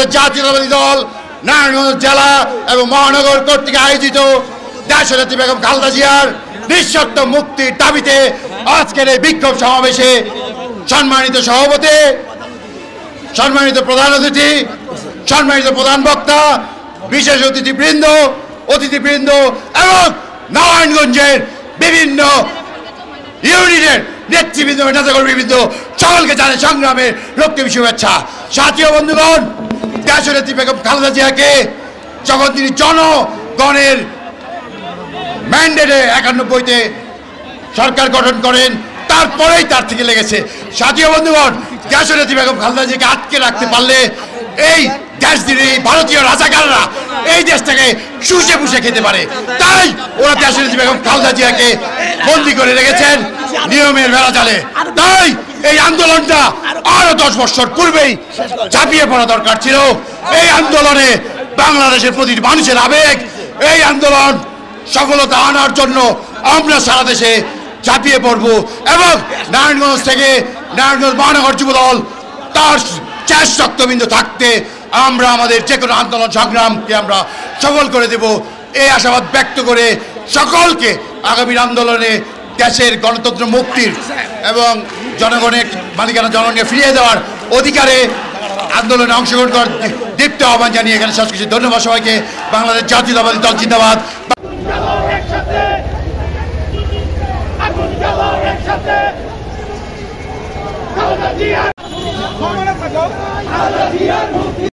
বাংলাদেশ জাতীয়তাবাদী দল নারায়ণগঞ্জ জেলা এবং মহানগর কর্তৃক আয়োজিত দেশনেত্রী বেগম খালেদা জিয়ার নিঃশর্ত মুক্তির দাবিতে আজকের এই বিক্ষোভ সমাবেশে সম্মানিত সভাপতি, সম্মানিত প্রধান অতিথি, সম্মানিত প্রধান বক্তা, বিশেষ অতিথিবৃন্দ এবং নারায়ণগঞ্জের বিভিন্ন ইউনিটের নেতৃবৃন্দ, নেতাকর্মীবৃন্দ সকলকে জানাই সংগ্রামের রক্তিম শুভেচ্ছা। সাথীয় বন্ধুগণ, দেশনেত্রী বেগম খালেদা জিয়াকে যখন তিনি জনগণের ম্যান্ডেটে 91-তে সরকার গঠন করেন, তারপরেই তার থেকে লেগেছে। সাথীয় বন্ধুগণ, দেশনেত্রী বেগম খালেদা জিয়াকে আটকে রাখতে পারলে এই দেশ দিয়ে ভারতীয় রাজাকাররা এই দেশটাকে শুষে পুষে খেতে পারে। তাই ওরা দেশনেত্রী বেগম খালেদা জিয়াকে বন্দি করে রেখেছেন নিয়মের বেড়া জালে। তাই এই আন্দোলনটা আরো 10 বছর পূর্বেই ঝাঁপিয়ে পড়া দরকার ছিল। এই আন্দোলনে বাংলাদেশের প্রতিটি মানুষের আবেগ, এই আন্দোলন সফলতা আনার জন্য আমরা সারা দেশে ঝাঁপিয়ে পড়ব এবং নারায়ণগঞ্জ থেকে নারায়ণগঞ্জ মহানগর যুবদল তার শেষ রক্তবিন্দু থাকতে আমরা আমাদের যে কোনো আন্দোলন সংগ্রামকে আমরা সফল করে দেব, এই আশাবাদ ব্যক্ত করে সকলকে আগামীর আন্দোলনে দেশের গণতন্ত্র মুক্তির এবং জনগণের মালিকানা জনগণকে ফিরিয়ে দেওয়ার অধিকারে আন্দোলনে অংশগ্রহণ করার দীপ্ত আহ্বান জানিয়ে এখানে শেষ করছি। ধন্যবাদ সবাইকে। বাংলাদেশ জাতীয়তাবাদী দল জিন্দাবাদ।